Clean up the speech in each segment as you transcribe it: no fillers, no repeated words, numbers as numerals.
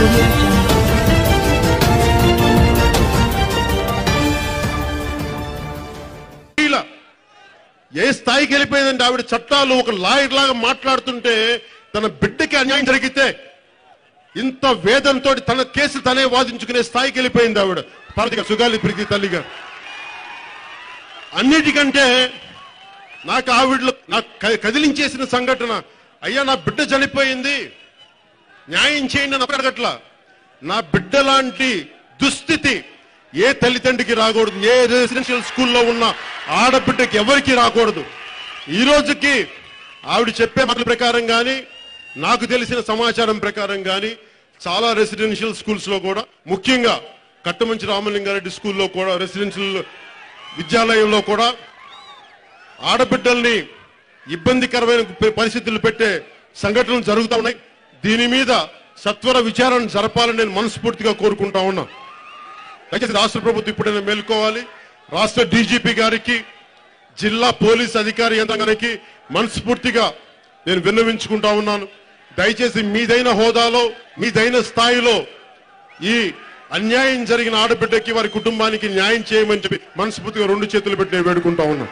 ఏ స్థాయికి వెళ్ళిపోయిందంటే ఆవిడ చట్టాలు ఒక లాయర్ లాగా మాట్లాడుతుంటే తన బిడ్డకి అన్యాయం జరిగితే ఇంత వేదంతో తన కేసు తనే వాదించుకునే స్థాయికి వెళ్ళిపోయింది ఆవిడ పార్వతి సుగాలి ప్రీతి తల్లిగా. అన్నిటికంటే నాకు ఆవిడలో నాకు కదిలించేసిన సంఘటన, అయ్యా నా బిడ్డ చనిపోయింది న్యాయం చేయండి అని అడగట్లా. నా బిడ్డ లాంటి దుస్థితి ఏ తల్లిదండ్రికి రాకూడదు, ఏ రెసిడెన్షియల్ స్కూల్లో ఉన్న ఆడబిడ్డకి ఎవరికి రాకూడదు. ఈ రోజుకి ఆవిడ చెప్పే మాటల ప్రకారం కానీ నాకు తెలిసిన సమాచారం ప్రకారం కానీ చాలా రెసిడెన్షియల్ స్కూల్స్ లో కూడా, ముఖ్యంగా కట్టమంచి రామలింగారెడ్డి స్కూల్లో కూడా, రెసిడెన్షియల్ విద్యాలయంలో కూడా ఆడబిడ్డల్ని ఇబ్బందికరమైన పరిస్థితులు పెట్టే సంఘటనలు జరుగుతూ ఉన్నాయి. దీని మీద సత్వర విచారణ జరపాలని నేను మనస్ఫూర్తిగా కోరుకుంటా ఉన్నా. దయచేసి రాష్ట్ర ప్రభుత్వం ఇప్పుడైనా మేల్కోవాలి. రాష్ట్ర డీజీపీ గారికి, జిల్లా పోలీస్ అధికారి యంత్రాంగానికి మనస్ఫూర్తిగా నేను విన్నవించుకుంటా ఉన్నాను. దయచేసి మీదైన హోదాలో, మీదైన స్థాయిలో ఈ అన్యాయం జరిగిన ఆడబిడ్డకి, వారి కుటుంబానికి న్యాయం చేయమని చెప్పి మనస్ఫూర్తిగా రెండు చేతులు పెట్టి నేను వేడుకుంటా ఉన్నా.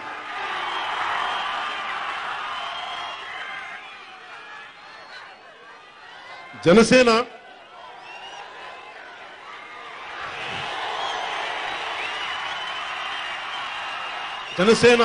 జనసేన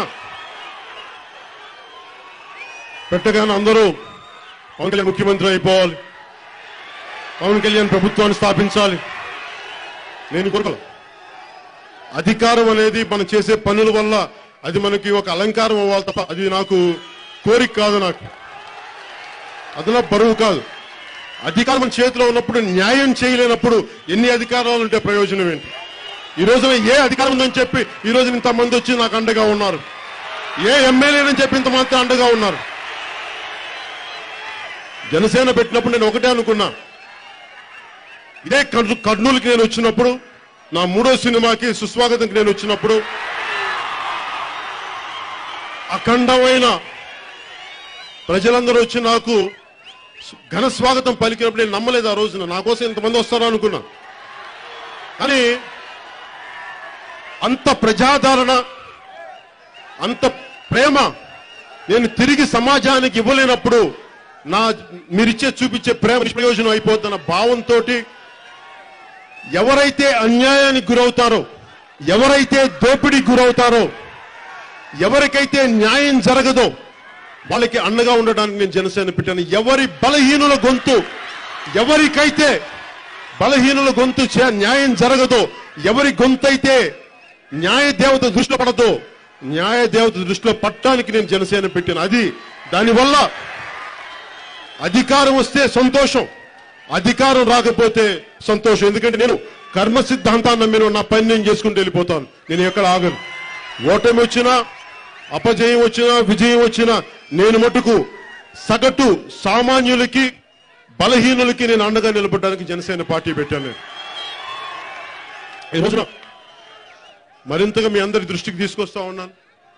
పెట్టగానే అందరూ పవన్ కళ్యాణ్ ముఖ్యమంత్రి అయిపోవాలి, పవన్ కళ్యాణ్ ప్రభుత్వాన్ని స్థాపించాలి. నేను కోరుకోను. అధికారం అనేది మనం చేసే పనుల వల్ల అది మనకి ఒక అలంకారం అవ్వాలి తప్ప అది నాకు కోరిక కాదు, నాకు అదన బరువు కాదు. అధికారం మన చేతిలో ఉన్నప్పుడు న్యాయం చేయలేనప్పుడు ఎన్ని అధికారాలు ఉంటే ప్రయోజనం ఏంటి? ఈ రోజున ఏ అధికారం ఉందని చెప్పి ఈ రోజు ఇంతమంది వచ్చి నాకు అండగా ఉన్నారు, ఏ ఎమ్మెల్యేనని చెప్పి ఇంతమంది అండగా ఉన్నారు. జనసేన పెట్టినప్పుడు నేను ఒకటే అనుకున్నా, ఇదే కర్నూలుకి నేను వచ్చినప్పుడు, నా 3వ సినిమాకి సుస్వాగతంకి నేను వచ్చినప్పుడు అఖండమైన ప్రజలందరూ వచ్చి నాకు ఘన స్వాగతం పలికినప్పుడు నేను నమ్మలేదు. ఆ రోజున నా కోసం ఇంతమంది వస్తారో అనుకున్నా. కానీ అంత ప్రజాదరణ, అంత ప్రేమ నేను తిరిగి సమాజానికి ఇవ్వలేనప్పుడు మీరిచ్చే చూపించే ప్రేమ ప్రయోజనం అయిపోతున్న భావంతో ఎవరైతే అన్యాయానికి గురవుతారో, ఎవరైతే దోపిడీకి గురవుతారో, ఎవరికైతే న్యాయం జరగదో వాళ్ళకి అండగా ఉండడానికి నేను జనసేన పెట్టాను. ఎవరి బలహీనుల గొంతు, ఎవరికైతే బలహీనుల గొంతు న్యాయం జరగదో, ఎవరి గొంతు అయితే న్యాయ దేవత దృష్టిలో పడదో, న్యాయ దేవత దృష్టిలో పట్టడానికి నేను జనసేన పెట్టాను. అది దానివల్ల అధికారం వస్తే సంతోషం, అధికారం రాకపోతే సంతోషం. ఎందుకంటే నేను కర్మ సిద్ధాంతాన్ని నమ్మిన నా పని నేను చేసుకుంటూ వెళ్ళిపోతాను. నేను ఎక్కడ ఆగను. ఓటమి వచ్చినా, అపజయం వచ్చినా, విజయం వచ్చినా నేను మటుకు సగటు సామాన్యులకి, బలహీనులకి నేను అండగా నిలబడడానికి జనసేన పార్టీ పెట్టాను. ఈ రోజున మరింతగా మీ అందరి దృష్టికి తీసుకొస్తా ఉన్నాను.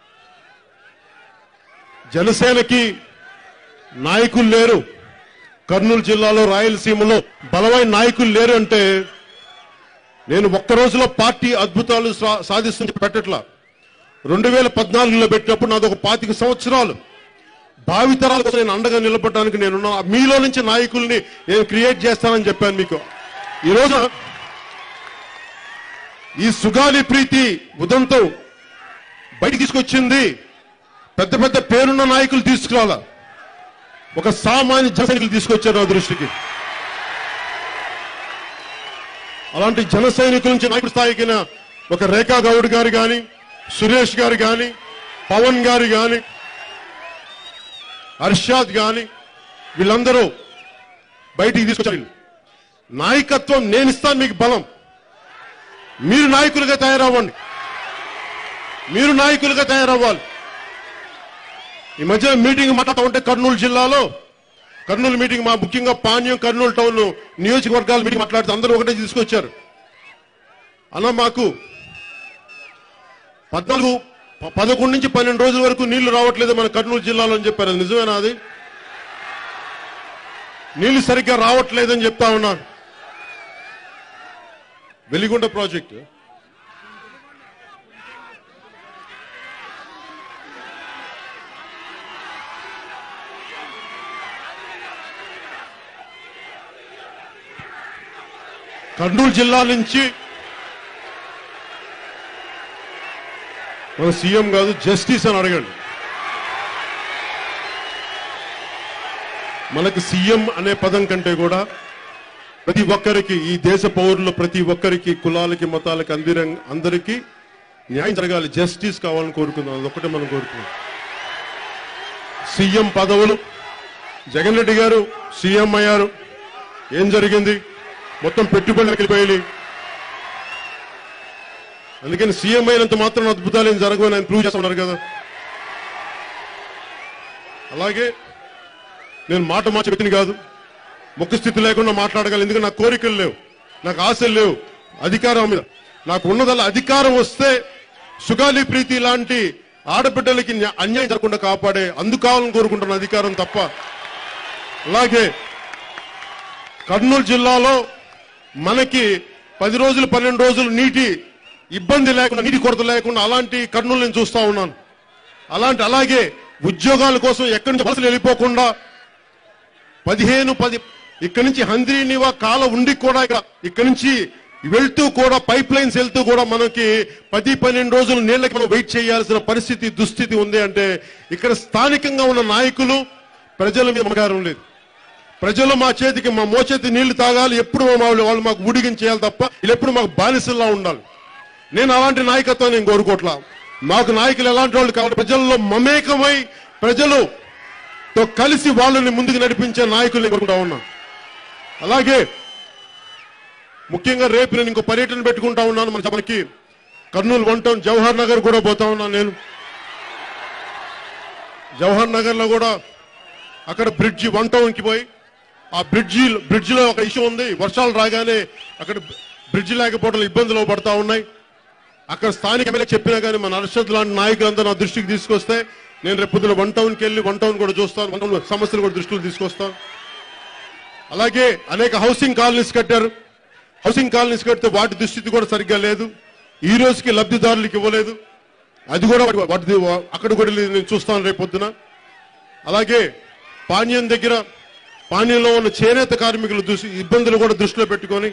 జనసేనకి నాయకులు లేరు, కర్నూలు జిల్లాలో, రాయలసీమలో బలమైన నాయకులు లేరు అంటే నేను ఒక్క రోజులో పార్టీ అద్భుతాలు సాధిస్తుంది పెట్టట్లా. 2014లో పెట్టినప్పుడు నాది ఒక 25 సంవత్సరాలు భావితరాల కోసం నేను అండగా నిలబడడానికి నేనున్నా. మీలో నుంచి నాయకుల్ని నేను క్రియేట్ చేస్తానని చెప్పాను మీకు. ఈరోజు ఈ సుగాలి ప్రీతి ఉదంతం బయటికి తీసుకొచ్చింది పెద్ద పెద్ద పేరున్న నాయకులు తీసుకురాలా, ఒక సామాన్య జన సైనికులు తీసుకొచ్చారు నా దృష్టికి. అలాంటి జన సైనికుల నుంచి నాయకుడి స్థాయికి ఒక రేఖా గౌడ్ గారు కానీ, సురేష్ గారు కానీ, పవన్ గారు కానీ, అర్షాద్ కానీ, వీళ్ళందరూ బయటికి తీసుకొచ్చారు. నాయకత్వం నేను ఇస్తాను, మీకు బలం. మీరు నాయకులుగా తయారవ్వండి, మీరు నాయకులుగా తయారవ్వాలి. ఈ మధ్య మీటింగ్ మాట్లాడుతూ ఉంటే కర్నూలు జిల్లాలో, కర్నూలు మీటింగ్ మా ముఖ్యంగా పాణ్యం, కర్నూలు టౌన్ నియోజకవర్గాల మీటింగ్ మాట్లాడుతూ అందరూ ఒకటే తీసుకొచ్చారు. అలా మాకు 11 నుంచి 12 రోజుల వరకు నీళ్లు రావట్లేదు మన కర్నూలు జిల్లాలో అని చెప్పారు. అది నిజమేనా? అది నీళ్లు సరిగ్గా రావట్లేదని చెప్తా ఉన్నారు. వెలిగొండ ప్రాజెక్టు కర్నూలు జిల్లా నుంచి మన సీఎం కాదు జస్టిస్ అని అడగండి. మనకు సీఎం అనే పదం కంటే కూడా ప్రతి ఒక్కరికి, ఈ దేశ పౌరులు ప్రతి ఒక్కరికి, కులాలకి మతాలకి అందరికీ న్యాయం జరగాలి, జస్టిస్ కావాలని కోరుకుందాం. అదొక్కటే మనం కోరుకున్నాం. సీఎం పదవులు, జగన్ రెడ్డి గారు సీఎం అయ్యారు, ఏం జరిగింది? మొత్తం పెట్టుబడులకు వెళ్ళిపోయి. అందుకని సీఎం అయినంత మాత్రం అద్భుతాలు ఏం జరగవని ఆయన ప్రూవ్ చేస్తున్నారు కదా. అలాగే నేను మాట మార్చే వ్యక్తిని కాదు, ముఖ స్థితి లేకుండా మాట్లాడగలను. ఎందుకంటే నాకు కోరికలు లేవు, నాకు ఆశలు లేవు అధికారం మీద. నాకు ఉన్నదల్లా అధికారం వస్తే సుగాలి ప్రీతి లాంటి ఆడబిడ్డలకి అన్యాయం జరగకుండా కాపాడే అందుకు కావాలని కోరుకుంటున్న అధికారం తప్ప. అలాగే కర్నూలు జిల్లాలో మనకి 10 రోజులు 12 రోజులు నీటి ఇబ్బంది లేకుండా, నీటి కొరత లేకుండా అలాంటి కర్నూలు నేను చూస్తా ఉన్నాను. అలాగే ఉద్యోగాల కోసం ఎక్కడి నుంచి వలసలు వెళ్ళిపోకుండా 15 ఇక్కడి నుంచి హంద్రీనివా కాల ఉండి కూడా ఇక్కడి నుంచి వెళ్తూ కూడా పైప్ లైన్స్ వెళ్తూ కూడా మనకి 10-12 రోజులు నీళ్ళకి మనం వెయిట్ చేయాల్సిన పరిస్థితి, దుస్థితి ఉంది. అంటే ఇక్కడ స్థానికంగా ఉన్న నాయకులు ప్రజల మీద నమ్మకం లేదు. ప్రజలు మా మోచేతి నీళ్లు తాగాలి, ఎప్పుడు వాళ్ళు మాకు ఊడిగించేయాలి తప్ప వీళ్ళు ఎప్పుడు మాకు బానిసల్లా ఉండాలి. నేను అలాంటి నాయకత్వం నేను కోరుకోవట్లా. మాకు నాయకులు ఎలాంటి వాళ్ళు కాబట్టి ప్రజల్లో మమేకమై ప్రజలతో కలిసి వాళ్ళని ముందుకు నడిపించే నాయకుల్ని కోరుకుంటా ఉన్నాను. అలాగే ముఖ్యంగా రేపు నేను ఇంకో పర్యటన పెట్టుకుంటా ఉన్నాను. మనకి కర్నూలు 1 టౌన్ జవహర్ నగర్ కూడా పోతా ఉన్నాను. నేను జవహర్ నగర్ లో కూడా అక్కడ బ్రిడ్జి 1 టౌన్ కి పోయి, ఆ బ్రిడ్జిలో ఒక ఇష్యూ ఉంది. వర్షాలు రాగానే అక్కడ బ్రిడ్జి లేకపోవడం ఇబ్బందులు పడతా ఉన్నాయి. అక్కడ స్థానిక ఎమ్మెల్యే చెప్పినా కానీ మన అర్షద్ లాంటి నాయకులంతా నా దృష్టికి తీసుకొస్తే నేను రేపు పొద్దున 1 టౌన్కి వెళ్ళి 1 టౌన్ కూడా చూస్తాను, 1 టౌన్ సమస్యలు కూడా దృష్టిలో తీసుకొస్తాను. అలాగే అనేక హౌసింగ్ కాలనీస్ కట్టారు. హౌసింగ్ కాలనీస్ కడితే వాటి దుస్థితి కూడా సరిగ్గా లేదు. ఈ రోజుకి లబ్ధిదారులకు ఇవ్వలేదు. అది కూడా అక్కడ కూడా నేను చూస్తాను రేపు పొద్దున. అలాగే పాణ్యంలో ఉన్న చేనేత కార్మికుల ఇబ్బందులు కూడా దృష్టిలో పెట్టుకొని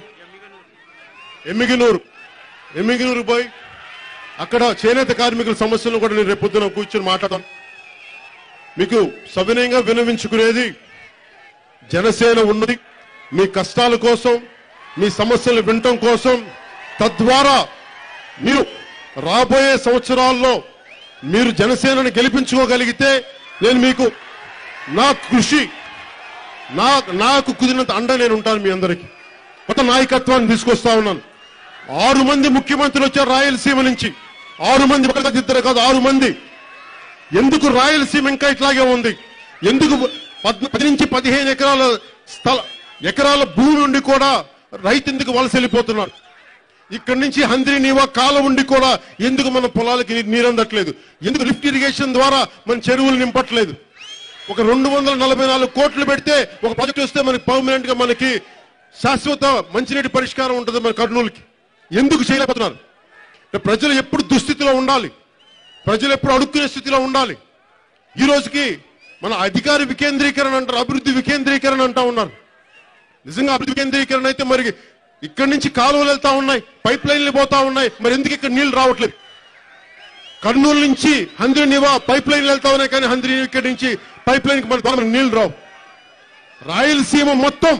ఎమ్మిగినూరు పోయి అక్కడ చేనేత కార్మికుల సమస్యలను కూడా నేను రేపు పొద్దున కూర్చొని మాట్లాడతాను. మీకు సవినయంగా విన్నవించుకునేది, జనసేన ఉన్నది మీ కష్టాల కోసం, మీ సమస్యలు వినటం కోసం. తద్వారా మీరు రాబోయే సంవత్సరాల్లో మీరు జనసేనని గెలిపించుకోగలిగితే నేను మీకు నా కృషి, నాకు కుదిరినంత అండ నేను ఉంటాను. మీ అందరికీ కొత్త నాయకత్వాన్ని తీసుకొస్తా ఉన్నాను. 6 మంది ముఖ్యమంత్రులు వచ్చారు రాయలసీమ నుంచి. 6 మంది, ఇద్దరు కాదు 6 మంది. ఎందుకు రాయలసీమ ఇంకా ఇట్లాగే ఉంది? ఎందుకు 10 నుంచి 15 ఎకరాల భూమి ఉండి కూడా రైతు ఎందుకు వలస వెళ్ళిపోతున్నారు? ఇక్కడి నుంచి హంద్రీనివా కాలం ఉండి కూడా ఎందుకు మన పొలాలకి నీరు అందట్లేదు? ఎందుకు లిఫ్ట్ ఇరిగేషన్ ద్వారా మన చెరువులు నింపట్లేదు? ఒక 244 కోట్లు పెడితే ఒక ప్రాజెక్ట్ వస్తే మనకి పర్మనెంట్ గా మనకి శాశ్వత మంచినీటి పరిష్కారం ఉంటుంది మన కర్నూలుకి. ఎందుకు చేయలేకపోతున్నారు? ప్రజలు ఎప్పుడు దుస్థితిలో ఉండాలి, ప్రజలు ఎప్పుడు అడుక్కునే స్థితిలో ఉండాలి. ఈ రోజుకి మన అధికార వికేంద్రీకరణ అంటారు, అభివృద్ధి వికేంద్రీకరణ అంటా ఉన్నారు. నిజంగా అభివృద్ధి వికేంద్రీకరణ అయితే మరి ఇక్కడి నుంచి కాలువలు వెళ్తా ఉన్నాయి, పైప్ లైన్లు పోతా ఉన్నాయి, మరి ఎందుకు ఇక్కడ నీళ్లు రావట్లేదు? కర్నూలు నుంచి హంద్రీనివా పైప్ లైన్లు వెళ్తా ఉన్నాయి, కానీ హంద్రీనివా ఇక్కడి నుంచి పైప్ లైన్ కి మనకి నీళ్లు రావు. రాయలసీమ మొత్తం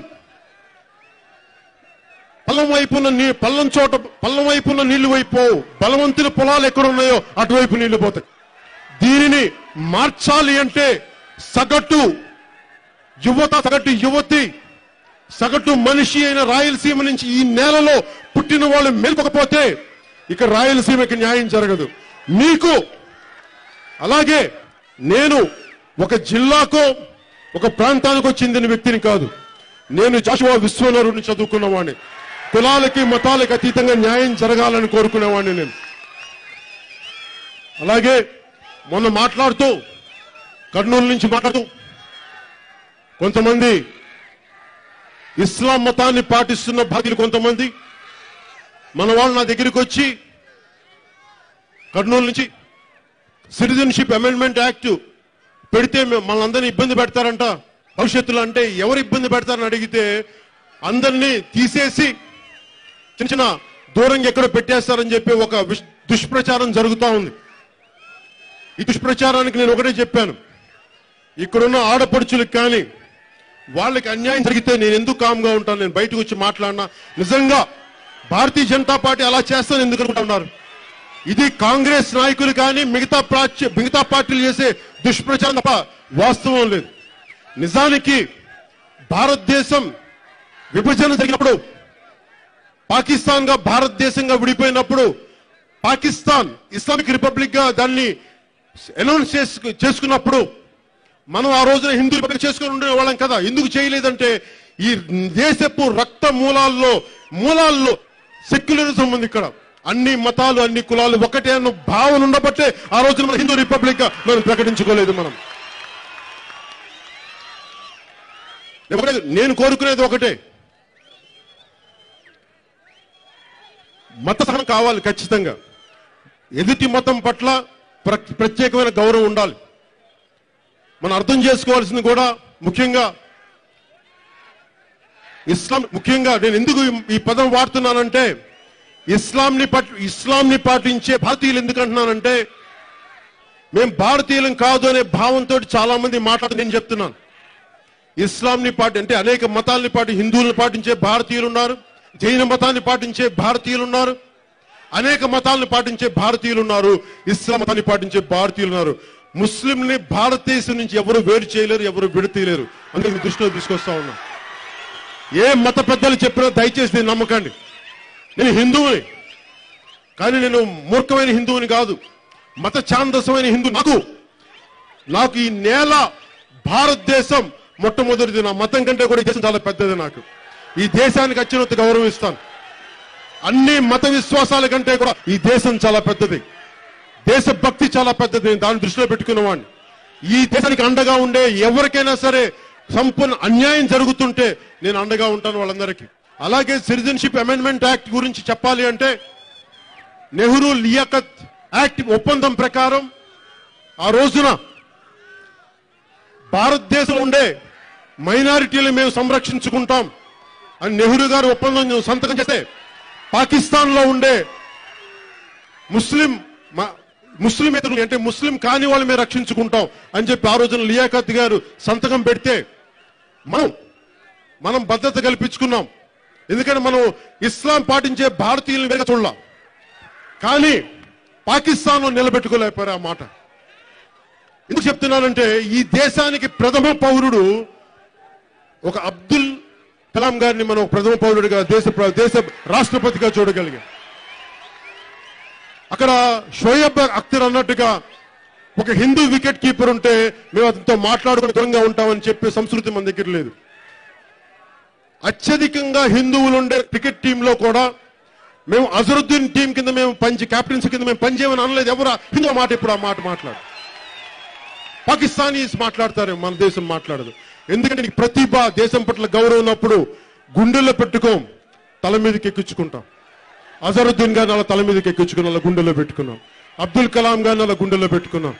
పల్లం వైపున్న నీళ్లు వైపు, బలవంతుల పొలాలు ఎక్కడున్నాయో అటువైపు నీళ్లు పోతాయి. దీనిని మార్చాలి అంటే సగటు యువతి, సగటు మనిషి అయిన రాయలసీమ నుంచి ఈ నేలలో పుట్టిన వాళ్ళు మేల్కొకపోతే ఇక రాయలసీమకి న్యాయం జరగదు. మీకు అలాగే నేను ఒక జిల్లాకో ఒక ప్రాంతానికో చెందిన వ్యక్తిని కాదు. నేను జాషువా విశ్వనరుని చదువుకున్నవాడిని. కులాలకి మతాలకి అతీతంగా న్యాయం జరగాలని కోరుకునేవాడిని నేను. అలాగే మొన్న మాట్లాడుతూ కర్నూలు నుంచి మాట్లాడుతూ కొంతమంది ఇస్లాం మతాన్ని పాటిస్తున్న భాగ్యులు కొంతమంది మన వాళ్ళు నా దగ్గరికి వచ్చి కర్నూలు నుంచి సిటిజన్షిప్ అమెండ్మెంట్ యాక్ట్ పెడితే మనందరినీ ఇబ్బంది పెడతారంట భవిష్యత్తులో. అంటే ఎవరు ఇబ్బంది పెడతారని అడిగితే అందరినీ తీసేసి చిన్న చిన్న దూరంగా ఎక్కడో పెట్టేస్తారని చెప్పి ఒక దుష్ప్రచారం జరుగుతూ ఉంది. ఈ దుష్ప్రచారానికి నేను ఒకటే చెప్పాను, ఇక్కడున్న ఆడపడుచులకు కానీ వాళ్ళకి అన్యాయం జరిగితే నేను ఎందుకు కామ్గా ఉంటాను? నేను బయటకు వచ్చి మాట్లాడినా నిజంగా భారతీయ జనతా పార్టీ అలా చేస్తాను ఎందుకు అనుకుంటున్నారు? ఇది కాంగ్రెస్ నాయకులు కానీ మిగతా పార్టీలు చేసే దుష్ప్రచారం తప్ప వాస్తవం లేదు. నిజానికి భారతదేశం విభజన జరిగినప్పుడు, పాకిస్తాన్ గా భారతదేశంగా విడిపోయినప్పుడు పాకిస్తాన్ ఇస్లామిక్ రిపబ్లిక్ గా దాన్ని అనౌన్స్ చేసుకున్నప్పుడు మనం ఆ రోజున హిందూ రిపబ్లిక్ చేసుకుని ఉండే వాళ్ళం కదా. ఎందుకు చేయలేదంటే ఈ దేశపు రక్త మూలాల్లో సెక్యులరిజం ఉంది. ఇక్కడ అన్ని మతాలు అన్ని కులాలు ఒకటే అన్న భావన ఉండబట్టే ఆ రోజున మన హిందూ రిపబ్లిక్ గా మనం ప్రకటించుకోలేదు. నేను కోరుకునేది ఒకటే, మత సహనం కావాలి ఖచ్చితంగా. ఎదుటి మతం పట్ల ప్రత్యేకమైన గౌరవం ఉండాలి. మనం అర్థం చేసుకోవాల్సింది కూడా ముఖ్యంగా ఇస్లాం. ముఖ్యంగా నేను ఎందుకు ఈ పదం వాడుతున్నానంటే ఇస్లాంని పాటించే భారతీయులు ఎందుకు అంటున్నానంటే మేము భారతీయులం కాదు అనే భావంతో చాలా మంది మాట్లాడుతూ నేను చెప్తున్నాను. ఇస్లాంని అంటే అనేక మతాలని హిందువులను పాటించే భారతీయులు ఉన్నారు, జైన మతాన్ని పాటించే భారతీయులు ఉన్నారు, అనేక మతాలను పాటించే భారతీయులు ఉన్నారు, ఇస్లాం మతాన్ని పాటించే భారతీయులు ఉన్నారు. ముస్లింని భారతదేశం నుంచి ఎవరు వేరు చేయలేరు, ఎవరు విడతీయలేరు. అందుకే మీ దృష్టిలో తీసుకొస్తా ఉన్నా. ఏ మత పెద్దలు చెప్పినా దయచేసి నేను నమ్మకండి. నేను హిందువుని, కానీ నేను మూర్ఖమైన హిందువుని కాదు, మత ఛాందసమైన హిందూ. నాకు ఈ నేల భారతదేశం మొట్టమొదటిది. నా మతం కంటే కూడా ఈ దేశం చాలా పెద్దది. నాకు ఈ దేశానికి అత్యున్నత గౌరవం ఇస్తాను. అన్ని మత విశ్వాసాల కంటే కూడా ఈ దేశం చాలా పెద్దది, దేశభక్తి చాలా పెద్దది. నేను దాన్ని దృష్టిలో పెట్టుకున్నవాడిని. ఈ దేశానికి అండగా ఉండే ఎవరికైనా సరే సంపూర్ణ అన్యాయం జరుగుతుంటే నేను అండగా ఉంటాను వాళ్ళందరికీ. అలాగే సిటిజన్షిప్ అమెండ్మెంట్ యాక్ట్ గురించి చెప్పాలి అంటే నెహ్రూ లియాఖత్ యాక్ట్ ఒప్పందం ప్రకారం ఆ రోజున భారతదేశంలో ఉండే మైనారిటీలు మేము సంరక్షించుకుంటాం అని నెహ్రూ గారు ఒప్పందం సంతకం చేస్తే పాకిస్తాన్ లో ఉండే ముస్లిమేతరులు అంటే ముస్లిం కాని వాళ్ళు మేము రక్షించుకుంటాం అని చెప్పి ఆ రోజున లియాఖత్ గారు సంతకం పెడితే మనం భద్రత కల్పించుకున్నాం. ఎందుకంటే మనం ఇస్లాం పాటించే భారతీయులను వేగ చూడాల, కానీ పాకిస్తాన్ లో నిలబెట్టుకోలేకపోయారు ఆ మాట. ఎందుకు చెప్తున్నానంటే ఈ దేశానికి ప్రథమ పౌరుడు ఒక అబ్దుల్ కలాం గారిని మనం ప్రథమ పౌరుడిగా దేశ రాష్ట్రపతిగా చూడగలిగాం. అక్కడ షోయబ్ అఖ్తర్ అన్నట్టుగా ఒక హిందూ వికెట్ కీపర్ ఉంటే మేము అతనితో మాట్లాడుకుని దూరంగా ఉంటామని చెప్పే సంస్కృతి మన దగ్గర లేదు. అత్యధికంగా హిందువులు ఉండే క్రికెట్ టీంలో కూడా మేము అజరుద్దీన్ టీం కింద మేము కెప్టెన్సీ కింద మేము పనిచేయమని అనలేదు. ఎవరు హిందూ మాట ఇప్పుడు ఆ మాట మాట్లాడు. పాకిస్తానీస్ మాట్లాడతారు, మన దేశం మాట్లాడదు. ఎందుకంటే నీకు ప్రతిభ దేశం పట్ల గౌరవం ఉన్నప్పుడు గుండెల్లో పెట్టుకోం, తల మీదకి ఎక్కించుకుంటాం. అజరుద్దీన్ గారిని అలా తల మీదకి ఎక్కించుకుని అలా గుండెల్లో పెట్టుకున్నాం. అబ్దుల్ కలాం గారిని అలా గుండెల్లో పెట్టుకున్నాం.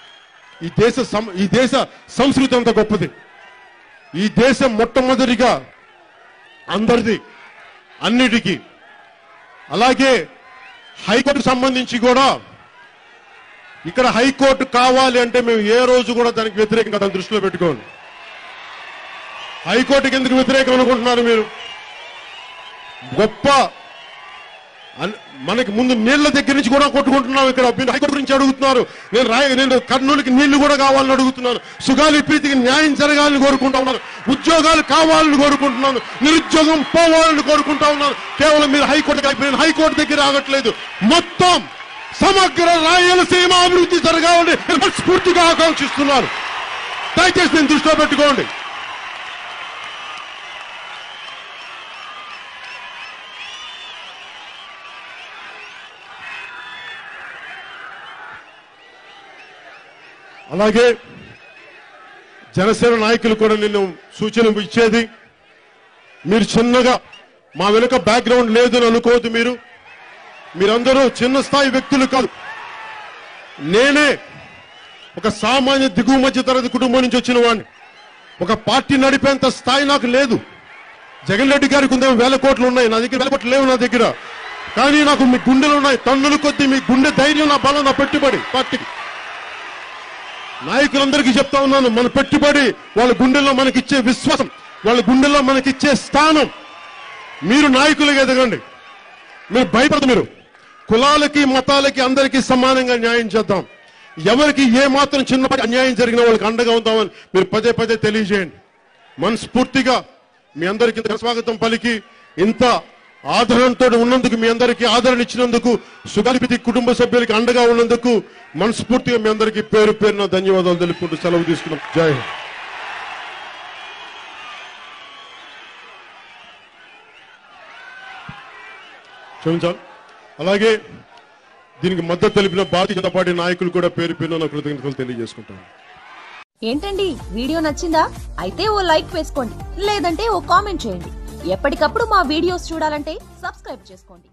ఈ దేశ సంస్కృతి అంత గొప్పది. ఈ దేశం మొట్టమొదటిగా అందరిది అన్నిటికీ. అలాగే హైకోర్టుకు సంబంధించి కూడా ఇక్కడ హైకోర్టు కావాలి అంటే మేము ఏ రోజు కూడా దానికి వ్యతిరేకంగా దాన్ని దృష్టిలో పెట్టుకోండి. హైకోర్టుకి ఎందుకు వ్యతిరేకం అనుకుంటున్నారు మీరు? గొప్ప మనకి ముందు నీళ్ల దగ్గర నుంచి కూడా కొట్టుకుంటున్నాం. ఇక్కడ హైకోర్టు గురించి అడుగుతున్నారు. నేను కర్నూలుకి నీళ్లు కూడా కావాలని అడుగుతున్నాను. సుగాలి ప్రీతికి న్యాయం జరగాలని కోరుకుంటా ఉన్నాను. ఉద్యోగాలు కావాలని కోరుకుంటున్నాను. నిరుద్యోగం పోవాలని కోరుకుంటా ఉన్నాను. కేవలం మీరు హైకోర్టు దగ్గర ఆగట్లేదు. మొత్తం సమగ్ర రాయలసీమ అభివృద్ధి జరగాలని స్ఫూర్తిగా ఆకాంక్షిస్తున్నాను. దయచేసి నేను దృష్టిలో పెట్టుకోండి. అలాగే జనసేన నాయకులు కూడా నిన్ను సూచనలు ఇచ్చేది, మీరు చిన్నగా మా వెనుక బ్యాక్గ్రౌండ్ లేదని అనుకోవద్దు. మీరు మీరందరూ చిన్న స్థాయి వ్యక్తులు కాదు. నేనే ఒక సామాన్య దిగువ మధ్య తరగతి కుటుంబం నుంచి వచ్చిన వాడిని. ఒక పార్టీ నడిపేంత స్థాయి నాకు లేదు. జగన్ రెడ్డి గారికి ఉందేమో 1000 కోట్లు ఉన్నాయి, నా దగ్గర 1000 కోట్లు లేవు నా దగ్గర. కానీ నాకు మీ గుండెలు ఉన్నాయి, టన్నుల కొద్దీ మీ గుండె ధైర్యం, నా బలం, నా పెట్టుబడి పార్టీకి. నాయకులందరికీ చెప్తా ఉన్నాను, మన పెట్టుబడి వాళ్ళ గుండెల్లో మనకిచ్చే విశ్వాసం, వాళ్ళ గుండెల్లో మనకిచ్చే స్థానం. మీరు నాయకులుగా ఎదగండి. మీరు భయపడదు. మీరు కులాలకి మతాలకి అందరికీ సమానంగా న్యాయం చేద్దాం. ఎవరికి ఏ మాత్రం చిన్నపాటి అన్యాయం జరిగినా వాళ్ళకి అండగా ఉందామని మీరు పదే పదే తెలియజేయండి. మనస్ఫూర్తిగా మీ అందరికీ స్వాగతం పలికి, ఇంత ఆదరణతో ఉన్నందుకు, మీ అందరికీ ఆదరణ ఇచ్చినందుకు, సుగాలిపితి కుటుంబ సభ్యులకి అండగా ఉన్నందుకు మనస్ఫూర్తిగా మీ అందరికీ పేరు పేరున ధన్యవాదాలు తెలుపుకుంటూ సెలవు తీసుకున్నాం. జై హింద్. క్షమించాలి. అలాగే దీనికి మద్దతు తెలిపిన భారతీయ జనతా పార్టీ నాయకులు కూడా పేరు పేరున కృతజ్ఞతలు తెలియజేసుకుంటాను. ఏంటండి, వీడియో నచ్చిందా? అయితే ఓ లైక్ వేసుకోండి, లేదంటే ఓ కామెంట్ చేయండి. ఎప్పటికప్పుడు మా వీడియోస్ చూడాలంటే సబ్స్క్రైబ్ చేసుకోండి.